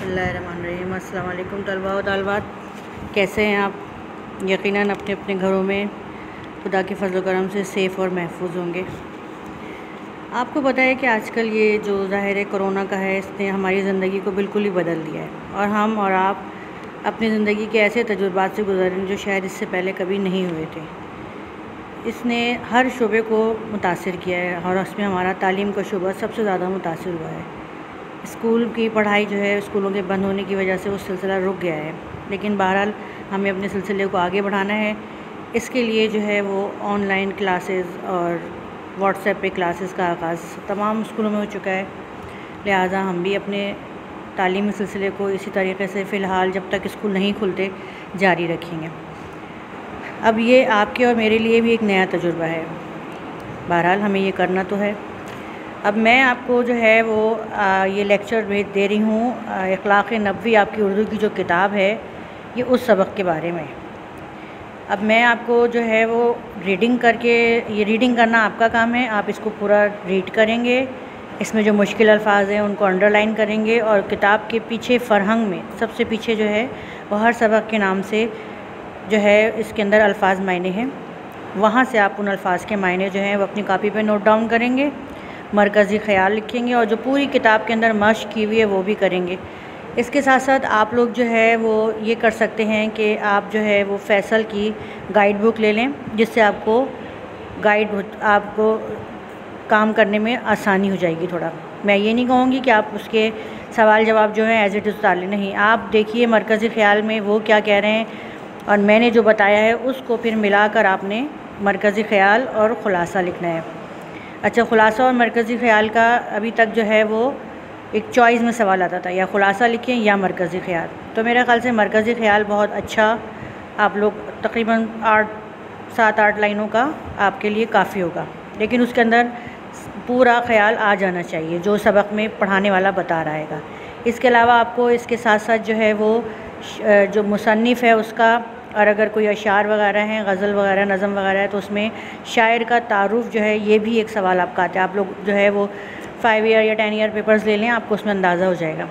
बिस्मिल्लाहिर्रहमानिर्रहीम। अस्सलाम वालेकुम तलबा व तालिबात, कैसे हैं आप? यकीनन अपने अपने घरों में खुदा के फजल करम से सेफ़ और महफूज होंगे। आपको पता है कि आजकल ये जो ज़ाहिर है कोरोना का है, इसने हमारी ज़िंदगी को बिल्कुल ही बदल दिया है और हम और आप अपनी ज़िंदगी के ऐसे तजुर्बात से गुज़र रहे हैं जो शायद इससे पहले कभी नहीं हुए थे। इसने हर शोबे को मुतासिर किया है और उसमें हमारा तालीम का शोबा सबसे ज़्यादा मुतासिर हुआ है। स्कूल की पढ़ाई जो है स्कूलों के बंद होने की वजह से वो सिलसिला रुक गया है, लेकिन बहरहाल हमें अपने सिलसिले को आगे बढ़ाना है। इसके लिए जो है वो ऑनलाइन क्लासेस और व्हाट्सएप पे क्लासेस का आगाज़ तमाम स्कूलों में हो चुका है। लिहाजा हम भी अपने तालीमी सिलसिले को इसी तरीके से फ़िलहाल जब तक स्कूल नहीं खुलते जारी रखेंगे। अब ये आपके और मेरे लिए भी एक नया तजुर्बा है, बहरहाल हमें ये करना तो है। अब मैं आपको जो है वो ये लेक्चर दे रही हूँ इखलाक़ नबवी, आपकी उर्दू की जो किताब है, ये उस सबक के बारे में। अब मैं आपको जो है वो रीडिंग करके, ये रीडिंग करना आपका काम है, आप इसको पूरा रीड करेंगे, इसमें जो मुश्किल अल्फाज हैं उनको अंडरलाइन करेंगे और किताब के पीछे फ़रहंग में सबसे पीछे जो है वो हर सबक के नाम से जो है इसके अंदर अल्फाज मायने हैं, वहाँ से आप उन अल्फाज के मायने जो हैं वो अपनी कापी पे नोट डाउन करेंगे, मरकज़ी ख़याल लिखेंगे और जो पूरी किताब के अंदर मश्क की हुई है वो भी करेंगे। इसके साथ साथ आप लोग जो है वो ये कर सकते हैं कि आप जो है वो फ़ैसल की गाइड बुक ले लें, जिससे आपको आपको काम करने में आसानी हो जाएगी थोड़ा। मैं ये नहीं कहूँगी कि आप उसके सवाल जवाब जो हैं एज़ इट इज़ उतार लें, नहीं, आप देखिए मरकज़ी ख़याल में वो क्या कह रहे हैं और मैंने जो बताया है उसको फिर मिलाकर आपने मरकज़ी ख़याल और ख़ुलासा लिखना है। अच्छा, ख़ुलासा और मरकज़ी ख़याल का अभी तक जो है वो एक चॉइस में सवाल आता था, या ख़ुलासा लिखें या मरकज़ी ख़याल। तो मेरे ख़्याल से मरकज़ी ख़याल बहुत अच्छा, आप लोग तकरीबन 7-8 लाइनों का आपके लिए काफ़ी होगा, लेकिन उसके अंदर पूरा ख़याल आ जाना चाहिए जो सबक में पढ़ाने वाला बता रहेगा। इसके अलावा आपको इसके साथ साथ जो है वो जो मुसन्निफ़ है उसका, और अगर कोई अशार वगैरह हैं, गज़ल वगैरह, नज़म वगैरह है, तो उसमें शायर का तारुफ़ जो है ये भी एक सवाल आपका आता है। आप लोग जो है वो 5 ईयर या 10 ईयर पेपर्स ले लें, आपको उसमें अंदाज़ा हो जाएगा।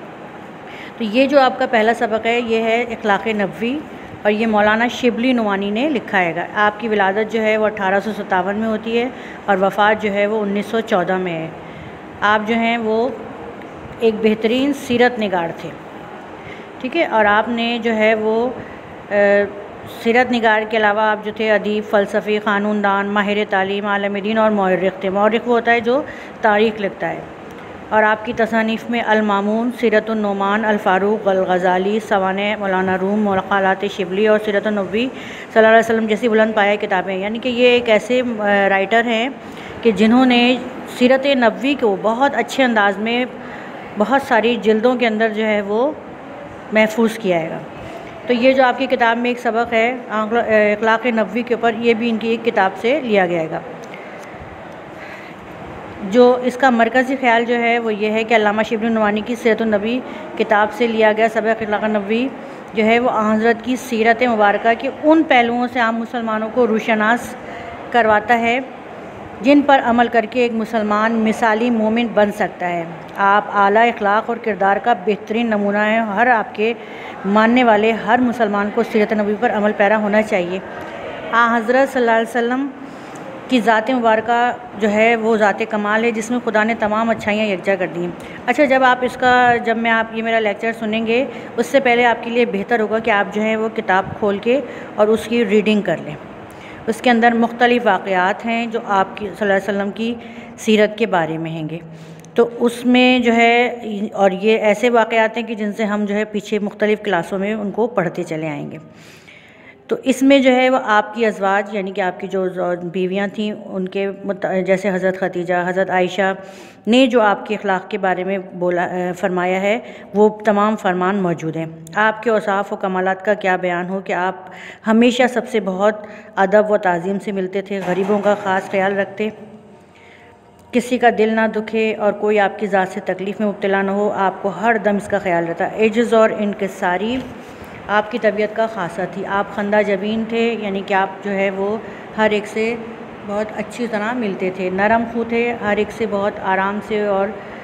तो ये जो आपका पहला सबक है ये है इखलाक़ नबवी और ये मौलाना शिबली नुमानी ने लिखा है। आपकी विलादत जो है वो 1857 में होती है और वफ़ात जो है वो 1914 में है। आप जो हैं वो एक बेहतरीन सीरत निगार थे, ठीक है, और आपने जो है वो सीरत निगार के अलावा आप जो थे अदीब, फ़लसफ़ी, क़ानूनदान, माहिर तालीम, आलिम दीन और मौर्रिख़ थे। मौर्रिख़ वो होता है जो तारीख़ लिखता है। और आपकी तसानीफ़ में अल-मामून, सीरत-उन-नोमान, अल-फ़ारूक़, अल-ग़ज़ाली, सवाने मौलाना रूम, मक़ालात शिबली और सीरत-उन-नबवी सल्लल्लाहु अलैहि वसल्लम जैसी बुलंद पाया किताबें हैं। यानी कि ये एक ऐसे राइटर हैं कि जिन्होंने सीरत नबवी को बहुत अच्छे अंदाज़ में बहुत सारी जिल्दों के अंदर जो है वो महफूज किया है। तो ये जो आपकी किताब में एक सबक है इखलाक़ नबवी के ऊपर, ये भी इनकी एक किताब से लिया गया है। जो इसका मरकज़ी ख़याल जो है वो ये है कि अल्लामा शिबली नुमानी की सीरत-उन-नबी किताब से लिया गया सबक इखलाक़ नबवी जो है वो हज़रत की सीरत मुबारक के उन पहलुओं से आम मुसलमानों को रूशनास करवाता है जिन पर अमल करके एक मुसलमान मिसाली मोमिन बन सकता है। आप आला इखलाक़ और किरदार का बेहतरीन नमूना है। हर आपके मानने वाले हर मुसलमान को सीरत नबी पर अमल पैरा होना चाहिए। हज़रत सल्लल्लाहु अलैहि वसल्लम की ज़ात मुबारक जो है वो ज़ात कमाल है जिसमें खुदा ने तमाम अच्छाइयाँ यकजा कर दी हैं। अच्छा, जब मैं आप ये मेरा लेक्चर सुनेंगे उससे पहले आपके लिए बेहतर होगा कि आप जो है वो किताब खोल के और उसकी रीडिंग कर लें। उसके अंदर मुख्तलिफ़ वाक़यात हैं जो आपकी सल्लल्लाहु अलैहि वसल्लम की सीरत के बारे में हैंगे। तो उसमें जो है, और ये ऐसे वाक़यात हैं कि जिनसे हम जो है पीछे मुख्तलिफ़ क्लासों में उनको पढ़ते चले आएँगे। तो इसमें जो है वो आपकी अज़वाज यानी कि आपकी जो बीवियाँ थीं उनके जैसे हज़रत ख़दीजा, हज़रत आयशा ने जो आपके अखलाक़ के बारे में फ़रमाया है वो तमाम फ़रमान मौजूद हैं। आपके औसाफ़ व कमालात का क्या बयान हो कि आप हमेशा सबसे बहुत अदब व ताज़ीम से मिलते थे, गरीबों का ख़ास ख्याल रखते, किसी का दिल ना दुखे और कोई आपकी ज़ात से तकलीफ़ में मुब्तला ना हो, आपको हर दम इसका ख्याल रहता। एजिज़ और इनकिसारी आपकी तबीयत का ख़ासा थी। आप खंदा जबीन थे, यानी कि आप जो है वो हर एक से बहुत अच्छी तरह मिलते थे, नरम खू थे, हर एक से बहुत आराम से और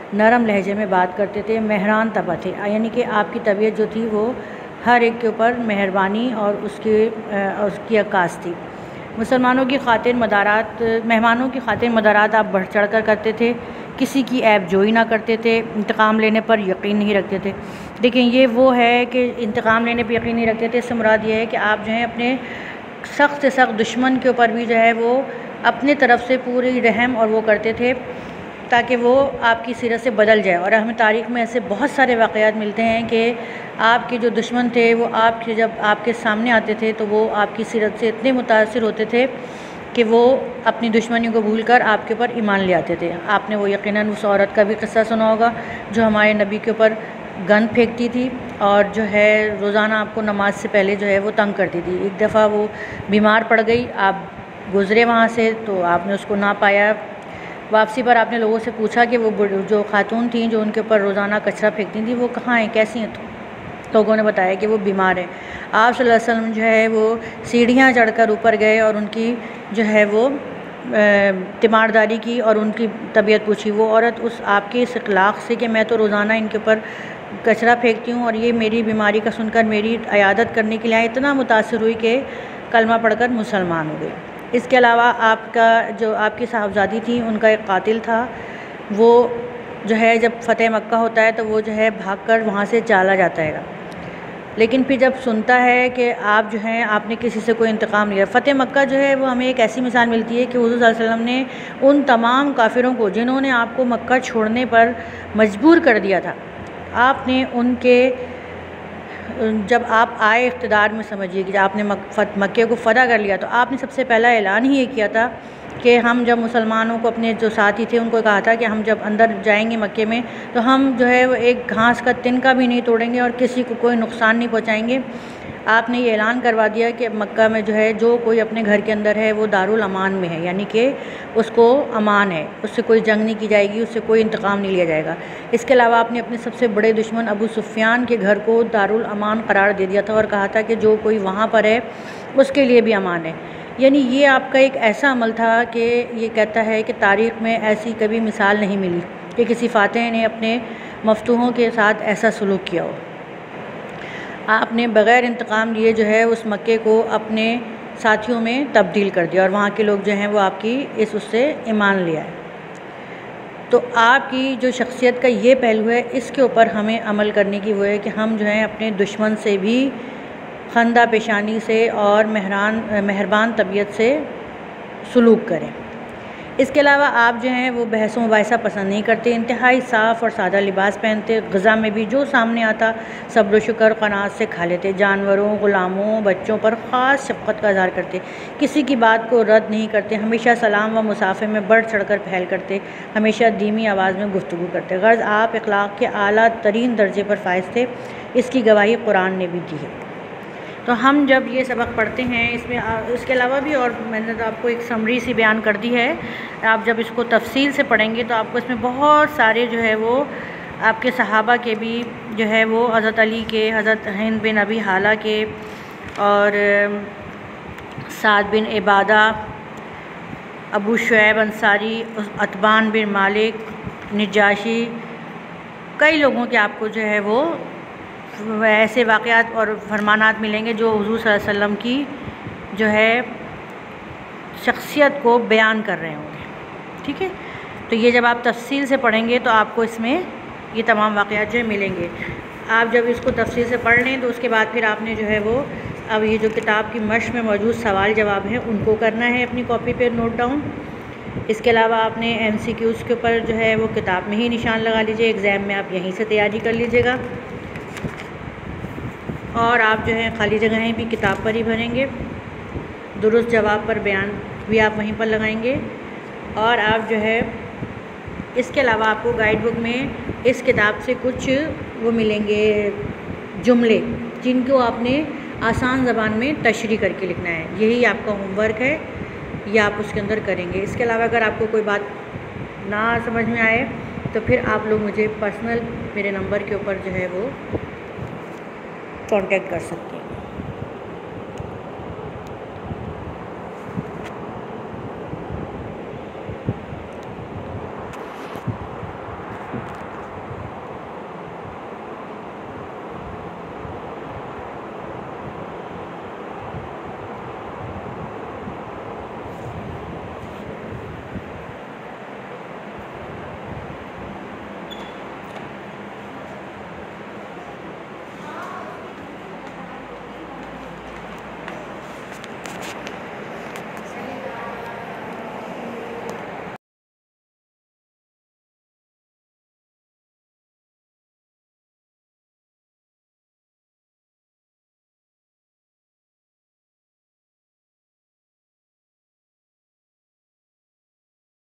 नरम लहजे में बात करते थे, मेहरान तबा थे, यानी कि आपकी तबीयत जो थी वो हर एक के ऊपर मेहरबानी और उसकी अक्कास थी। मुसलमानों की खातिर मदारात, मेहमानों की खातिर मदारात आप बढ़ चढ़ कर करते थे, किसी की ऐब जोई ना करते थे, इंतकाम लेने पर यकीन नहीं रखते थे। देखिए ये वो है कि इंतकाम लेने पर यकीन नहीं रखते थे, इससे मुराद ये है कि आप जो है अपने सख्त से सख्त दुश्मन के ऊपर भी जो है वो अपने तरफ से पूरी रहम और वो करते थे ताकि वो आपकी सीरत से बदल जाए। और हमें तारीख़ में ऐसे बहुत सारे वाक़यात मिलते हैं कि आपके जो दुश्मन थे वो आपके जब आपके सामने आते थे तो वो आपकी सीरत से इतने मुतासिर होते थे कि वो अपनी दुश्मनी को भूलकर आपके ऊपर ईमान ले आते थे। आपने वो यकीनन उस औरत का भी किस्सा सुना होगा जो हमारे नबी के ऊपर गंद फेंकती थी और जो है रोज़ाना आपको नमाज से पहले जो है वो तंग करती थी। एक दफ़ा वो बीमार पड़ गई, आप गुज़रे वहाँ से तो आपने उसको ना पाया। वापसी पर आपने लोगों से पूछा कि वो जो खातून थी जो उनके ऊपर रोज़ाना कचरा फेंकती थी वो कहाँ हैं, कैसी हैं? तो लोगों ने बताया कि वो बीमार है। आप सल्लल्लाहु अलैहि वसल्लम जो है वो सीढ़ियाँ चढ़कर ऊपर गए और उनकी जो है वो तीमारदारी की और उनकी तबीयत पूछी। वो औरत उस आपके इस इखलाक़ से कि मैं तो रोज़ाना इनके ऊपर कचरा फेंकती हूँ और ये मेरी बीमारी का सुनकर मेरी इयादत करने के लिए आए, इतना मुतासिर हुई कि कलमा पढ़कर मुसलमान हो गई। इसके अलावा आपका जो आपकी साहबजादी थी उनका एक कातिल था, वो जो है जब फ़तेह मक्का होता है तो वो जो है भागकर वहाँ से चला जाता है, लेकिन फिर जब सुनता है कि आप जो हैं आपने किसी से कोई इंतकाम लिया। फ़तेह मक्का जो है वो हमें एक ऐसी मिसाल मिलती है कि हुज़ूर सल्लल्लाहु अलैहि वसल्लम ने उन तमाम काफिरों को जिन्होंने आपको मक्का छोड़ने पर मजबूर कर दिया था, आपने उनके जब आप आए इक़्तिदार में, समझिए कि आपने मक्के को फ़तह कर लिया तो आपने सबसे पहला ऐलान ही ये किया था कि हम जब मुसलमानों को अपने जो साथी थे उनको कहा था कि हम जब अंदर जाएंगे मक्के में तो हम जो है वो एक घास का तिनका भी नहीं तोड़ेंगे और किसी को कोई नुकसान नहीं पहुंचाएंगे। आपने ये ऐलान करवा दिया कि मक्का में जो है जो कोई अपने घर के अंदर है वो दारुल अमान में है, यानी कि उसको अमान है, उससे कोई जंग नहीं की जाएगी, उससे कोई इंतकाम नहीं लिया जाएगा। इसके अलावा आपने अपने सबसे बड़े दुश्मन अबू सुफियान के घर को दारुल अमान करार दे दिया था और कहा था कि जो कोई वहाँ पर है उसके लिए भी अमान है। यानी ये आपका एक ऐसा अमल था कि ये कहता है कि तारीख़ में ऐसी कभी मिसाल नहीं मिली कि किसी फ़ातिह ने अपने मफ्तूहों के साथ ऐसा सलूक किया हो। आपने बग़ैर इंतकाम लिए जो है उस मक्के को अपने साथियों में तब्दील कर दिया और वहाँ के लोग जो हैं वो आपकी उससे ईमान ले आए। तो आपकी जो शख्सियत का ये पहलू है, इसके ऊपर हमें अमल करने की वो है कि हम जो हैं अपने दुश्मन से भी खंदा पेशानी से और मेहरबान तबीयत से सलूक करें। इसके अलावा आप जो हैं वो बहस मुबाहिसा पसंद नहीं करते, इंतहाई साफ़ और सादा लिबास पहनते, ग़िज़ा में भी जो सामने आता सब्र शुक्र क़नाअत से खा लेते, जानवरों, ग़ुलामों, बच्चों पर ख़ास शफ़क़त का इज़हार करते, किसी की बात को रद्द नहीं करते, हमेशा सलाम व मुसाफ़े में बढ़ चढ़ कर पहल करते, हमेशा धीमी आवाज़ में गुफ्तगू करते। गर्ज़ आप इख़लाक़ के आला तरीन दर्जे पर फाइज़ थे, इसकी गवाही कुरान ने भी दी है। तो हम जब ये सबक पढ़ते हैं इसमें इसके अलावा भी, और मैंने तो आपको एक समरी सी बयान कर दी है, आप जब इसको तफसील से पढ़ेंगे तो आपको इसमें बहुत सारे जो है वो आपके सहाबा के भी जो है वो हज़रत अली के, हज़रत हिंद बिन अबी हाला के और साद बिन इबादा, अबू शुएब अंसारी, अतबान बिन मालिक, नजाशी, कई लोगों के आपको जो है वो ऐसे वाक़यात और फरमानात मिलेंगे जो हुज़ूर सल्लल्लाहु अलैहि वसल्लम की जो है शख्सियत को बयान कर रहे होंगे। ठीक है, तो ये जब आप तफसील से पढ़ेंगे तो आपको इसमें ये तमाम वाक़यात जो है मिलेंगे। आप जब इसको तफसील से पढ़ लें तो उसके बाद फिर आपने जो है वो अब ये जो किताब की मश्क में मौजूद सवाल जवाब हैं उनको करना है अपनी कॉपी पर नोट डाउन। इसके अलावा आपने MCQs के ऊपर जो है वो किताब में ही निशान लगा लीजिए, एग्ज़ाम में आप यहीं से तैयारी कर लीजिएगा और आप जो है खाली जगहें भी किताब पर ही भरेंगे, दुरुस्त जवाब पर बयान भी आप वहीं पर लगाएंगे। और आप जो है इसके अलावा आपको गाइड बुक में इस किताब से कुछ वो मिलेंगे जुमले जिनको आपने आसान ज़बान में तशरीह करके लिखना है, यही आपका होमवर्क है, ये आप उसके अंदर करेंगे। इसके अलावा अगर आपको कोई बात ना समझ में आए तो फिर आप लोग मुझे पर्सनल मेरे नंबर के ऊपर जो है वो कांटेक्ट कर सकते हैं।